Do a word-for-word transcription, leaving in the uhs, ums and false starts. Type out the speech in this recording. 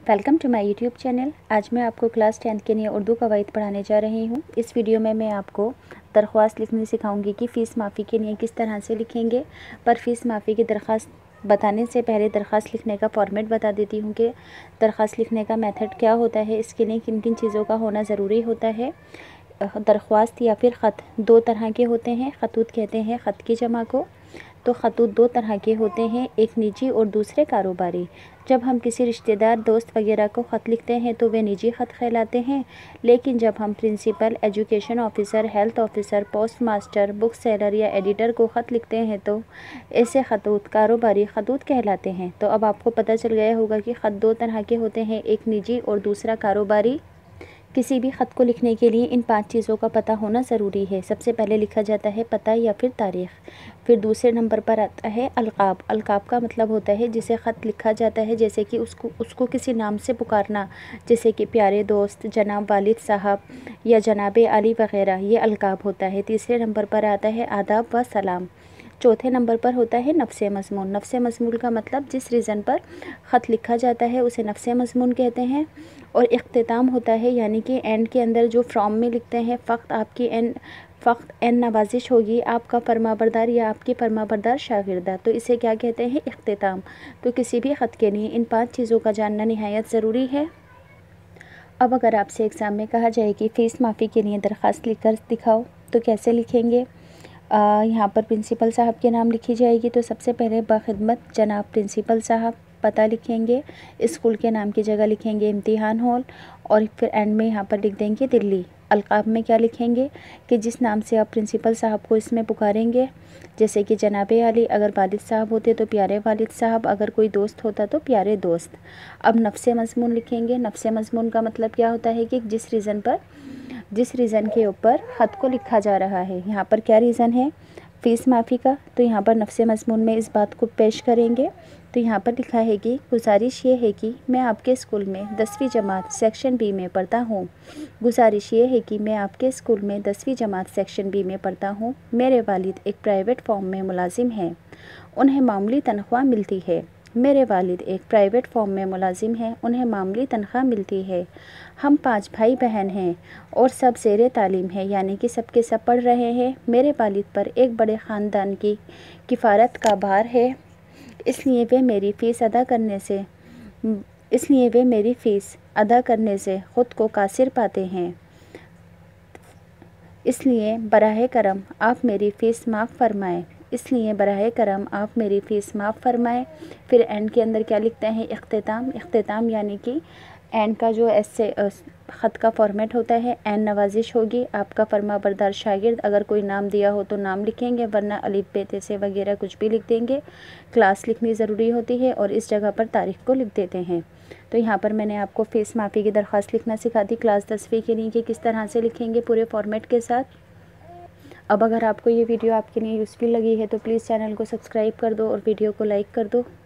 Welcome to my YouTube channel. आज मैं आपको क्लास टेंथ के लिए उर्दू कवायद पढ़ाने जा रही हूँ। इस वीडियो में मैं आपको दरख्वास्त लिखनी सिखाऊंगी कि फ़ीस माफ़ी के लिए किस तरह से लिखेंगे। पर फ़ीस माफ़ी की दरख्वास्त बताने से पहले दरख्वास्त लिखने का फॉर्मेट बता देती हूँ कि दरख्वास्त लिखने का मेथड क्या होता है, इसके लिए किन किन चीज़ों का होना ज़रूरी होता है। दरख्वास्त या फिर ख़त दो तरह के होते हैं। ख़तूत कहते हैं ख़त की जमा को। तो ख़तूत दो तरह के होते हैं, एक निजी और दूसरे कारोबारी। जब हम किसी रिश्तेदार, दोस्त वगैरह को ख़त लिखते हैं तो वे निजी ख़त कहलाते हैं, लेकिन जब हम principal, education officer, health officer, post master, book seller या एडिटर को ख़त लिखते हैं तो ऐसे ख़तूत कारोबारी ख़तूत कहलाते हैं। तो अब आपको पता चल गया होगा कि ख़त दो तरह के होते हैं, एक निजी और दूसरा कारोबारी। किसी भी ख़त को लिखने के लिए इन पांच चीज़ों का पता होना ज़रूरी है। सबसे पहले लिखा जाता है पता या फिर तारीख़। फिर दूसरे नंबर पर आता है अलक़ाब। अलक़ाब का मतलब होता है जिसे ख़त लिखा जाता है, जैसे कि उसको उसको किसी नाम से पुकारना, जैसे कि प्यारे दोस्त, जनाब वालिद साहब या जनाब अली वग़ैरह, ये अलक़ाब होता है। तीसरे नंबर पर आता है आदाब व सलाम। चौथे नंबर पर होता है नफ्से मज़मून। नफ्से मज़मून का मतलब जिस रीज़न पर ख़त लिखा जाता है उसे नफ्से मज़मून कहते हैं। और इख्तिताम होता है, यानी कि एंड के अंदर जो फ्रॉम में लिखते हैं, फ़क्त आपकी एन फ़क्त एन नवाजिश होगी, आपका फरमाबरदार या आपकी फरमाबरदार शागिर्दा, तो इसे क्या कहते हैं, इख्तिताम। तो किसी भी ख़त के लिए इन पाँच चीज़ों का जानना निहायत ज़रूरी है। अब अगर आपसे एग्ज़ाम में कहा जाए कि फ़ीस माफ़ी के लिए दरख्वास्त लिख कर दिखाओ तो कैसे लिखेंगे। यहाँ पर प्रिंसिपल साहब के नाम लिखी जाएगी, तो सबसे पहले बाखिदमत जनाब प्रिंसिपल साहब पता लिखेंगे। स्कूल के नाम की जगह लिखेंगे इम्तिहान हॉल, और फिर एंड में यहाँ पर लिख देंगे दिल्ली। अलक़ाब में क्या लिखेंगे कि जिस नाम से आप प्रिंसिपल साहब को इसमें पुकारेंगे, जैसे कि जनाब अली, अगर वालिद साहब होते तो प्यारे वालिद साहब, अगर कोई दोस्त होता तो प्यारे दोस्त। अब नफ्से मज़मून लिखेंगे। नफ्से मज़मून का मतलब क्या होता है कि जिस रीज़न पर जिस रीज़न के ऊपर ख़त को लिखा जा रहा है। यहाँ पर क्या रीज़न है, फ़ीस माफ़ी का, तो यहाँ पर नफ्से मज़मून में इस बात को पेश करेंगे। तो यहाँ पर लिखा है कि गुजारिश ये है कि मैं आपके स्कूल में दसवीं जमात सेक्शन बी में पढ़ता हूँ। गुजारिश ये है कि मैं आपके स्कूल में दसवीं जमात सेक्शन बी में पढ़ता हूँ। मेरे वालिद एक प्राइवेट फॉर्म में मुलाजिम हैं, उन्हें मामूली तनख्वाह मिलती है। मेरे वालिद एक प्राइवेट फॉर्म में मुलाजिम हैं, उन्हें मामूली तनख्वाह मिलती है। हम पांच भाई बहन हैं और सब ज़ेरे तालीम हैं, यानी कि सब के सब पढ़ रहे हैं। मेरे वालिद पर एक बड़े ख़ानदान की किफ़ारत का भार है, इसलिए वे मेरी फ़ीस अदा करने से इसलिए वे मेरी फ़ीस अदा करने से ख़ुद को कासिर पाते हैं। इसलिए बराह करम आप मेरी फ़ीस माफ़ फ़रमाएँ इसलिए बराह करम आप मेरी फ़ीस माफ़ फ़रमाएँ। फिर एंड के अंदर क्या लिखते हैं, इख्तिताम। इख्तिताम यानी कि एंड का जो ऐसे ख़त का फॉर्मेट होता है, एन नवाजिश होगी, आपका फरमाबरदार शागिर्द, अगर कोई नाम दिया हो तो नाम लिखेंगे, वरना अलिफ बे ते से वगैरह कुछ भी लिख देंगे। क्लास लिखनी ज़रूरी होती है और इस जगह पर तारीख़ को लिख देते हैं। तो यहाँ पर मैंने आपको फ़ीस माफ़ी की दरख्वास्त लिखना सिखा दी क्लास दसवीं के लिए कि किस तरह से लिखेंगे पूरे फॉर्मेट के साथ। अब अगर आपको ये वीडियो आपके लिए यूज़फुल लगी है तो प्लीज़ चैनल को सब्सक्राइब कर दो और वीडियो को लाइक कर दो।